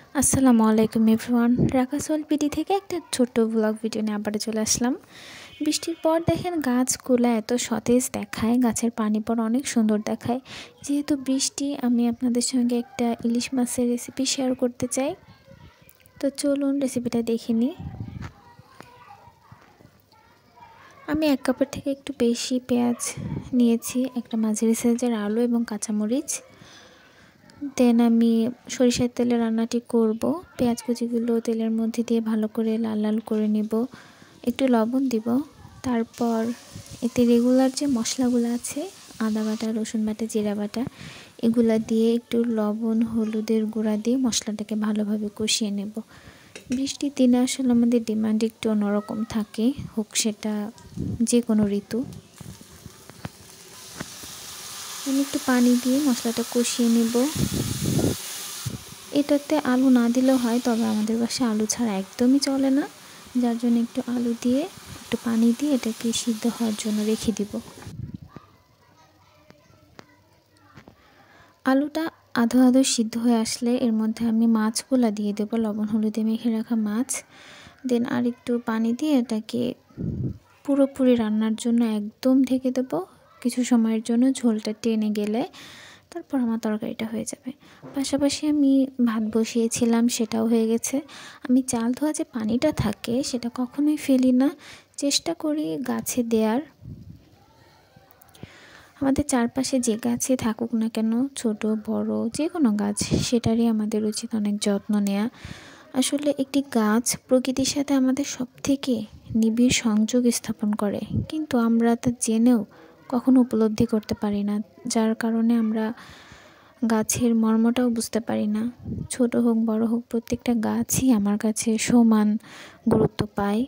আসসালামু আলাইকুম everyone. রাকাসোল PD থেকে একটা ছোট্ট ব্লগ ভিডিও নিয়ে আবার চলে আসলাম। বৃষ্টির পর দেখেন গাছগুলো এত সতেজ দেখায়, গাছের পানি পড়া অনেক সুন্দর দেখায়। যেহেতু বৃষ্টি, আমি আপনাদের সঙ্গে একটা ইলিশ মাছের রেসিপি শেয়ার করতে চাই। তো চলুন রেসিপিটা দেখে নিই। আমি 1 কাপের থেকে একটু বেশি পেঁয়াজ নিয়েছি, একটা মাঝারি সাইজের আলু এবং কাঁচামরিচ। দেন আমি সরিষার তেলে রান্নাটি করব। পেঁয়াজ কুচিগুলো তেলের মধ্যে দিয়ে ভালো করে লাল লাল করে নিব, একটু লবণ দিব। তারপর এতে রেগুলার যে মশলাগুলো আছে, আদা বাটা, রসুন বাটা, জিরা বাটা, এগুলা দিয়ে একটু লবণ হলুদের গুঁড়া দিয়ে মশলাটাকে ভালোভাবে কষিয়ে নেব। বৃষ্টির দিনে আসলে আমাদের ডিমান্ড একটু অন্যরকম থাকে, হোক সেটা যে কোনো ঋতু। আমি একটু পানি দিয়ে মশলাটা কষিয়ে নেব। এটাতে আলু না দিলেও হয়, তবে আমাদের বাসায় আলু ছাড়া একদমই চলে না, যার জন্য একটু আলু দিয়ে একটু পানি দিয়ে এটাকে সিদ্ধ হওয়ার জন্য রেখে দিব। আলুটা আধো আধো সিদ্ধ হয়ে আসলে এর মধ্যে আমি মাছগুলো দিয়ে দেবো, লবণ হলুদে মেখে রাখা মাছ। দেন আর একটু পানি দিয়ে এটাকে পুরোপুরি রান্নার জন্য একদম ঢেকে দেবো। কিছু সময়ের জন্য ঝোলটা টেনে গেলে তারপর আমার তরকারিটা হয়ে যাবে। পাশাপাশি আমি ভাত বসিয়েছিলাম, সেটাও হয়ে গেছে। আমি চাল ধোয়া যে পানিটা থাকে সেটা কখনোই ফেলি না, চেষ্টা করি গাছে দেওয়ার। আমাদের চারপাশে যে গাছে থাকুক না কেন, ছোট বড় যে কোনো গাছ, সেটারই আমাদের উচিত অনেক যত্ন নেওয়া। আসলে একটি গাছ প্রকৃতির সাথে আমাদের সবথেকে নিবিড় সংযোগ স্থাপন করে, কিন্তু আমরা তা জেনেও কখনো উপলব্ধি করতে পারি না, যার কারণে আমরা গাছের মর্মটাও বুঝতে পারি না। ছোট হোক বড় হোক, প্রত্যেকটা গাছই আমার কাছে সমান গুরুত্ব পায়।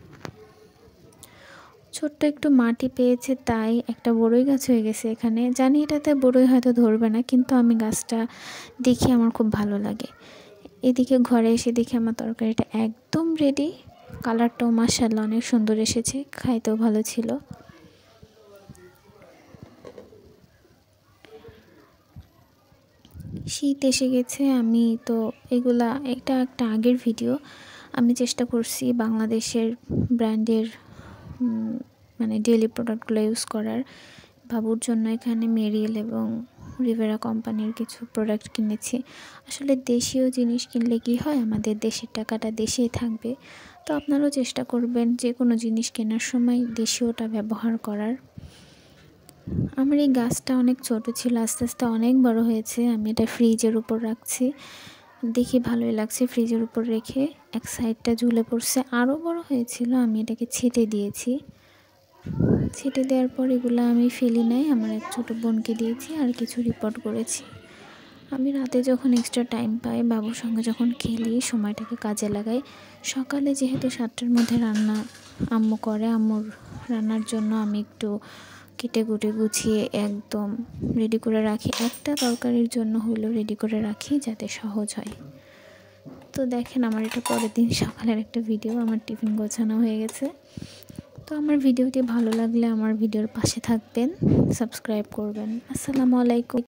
ছোট্ট একটু মাটি পেয়েছে, তাই একটা বড়ই গাছ হয়ে গেছে এখানে। জানি এটাতে বড়ই হয়তো ধরবে না, কিন্তু আমি গাছটা দেখি আমার খুব ভালো লাগে। এদিকে ঘরে এসে দেখি আমার তরকারিটা একদম রেডি। কালারটাও মাশাআল্লাহ অনেক সুন্দর এসেছে, খাইতেও ভালো ছিল। শীত এসে গেছে, আমি তো এটা একটা আগের ভিডিও। আমি চেষ্টা করছি বাংলাদেশের ব্র্যান্ডের মানে ডেইলি প্রোডাক্টগুলো ইউজ করার। বাবুর জন্য এখানে মেরিল এবং রিভেরা কোম্পানির কিছু প্রোডাক্ট কিনেছি। আসলে দেশীয় জিনিস কিনলে কি হয়, আমাদের দেশের টাকাটা দেশেই থাকবে। তো আপনারাও চেষ্টা করবেন যে কোনো জিনিস কেনার সময় দেশীয়টা ব্যবহার করার। আমার এই গাছটা অনেক ছোট ছিল, আস্তে আস্তে অনেক বড় হয়েছে। আমি এটা ফ্রিজের উপর রাখছি, দেখি ভালোই লাগছে। ফ্রিজের উপর রেখে এক সাইডটা ঝুলে পড়ছে, আরও বড় হয়েছিল। আমি এটাকে ছেটে দিয়েছি। ছেটে দেওয়ার পর এগুলো আমি ফেলি নাই, আমার এক ছোটো বোনকে দিয়েছি, আর কিছু রিপোর্ট করেছি। আমি রাতে যখন এক্সট্রা টাইম পাই, বাবুর সঙ্গে যখন খেলি, সময়টাকে কাজে লাগাই। সকালে যেহেতু 7টার মধ্যে রান্না আম্মু করে, আম্মুর রান্নার জন্য আমি একটু কেটে কুটে গুছিয়ে একদম রেডি করে রাখি। একটা তরকারির জন্য হলেও রেডি করে রাখি, যাতে সহজ হয়। তো দেখেন, আমার এটা পরের দিন সকালের একটা ভিডিও। আমার টিফিন গোছানো হয়ে গেছে। তো আমার ভিডিওটি ভালো লাগলে আমার ভিডিওর পাশে থাকবেন, সাবস্ক্রাইব করবেন। আসসালামু আলাইকুম।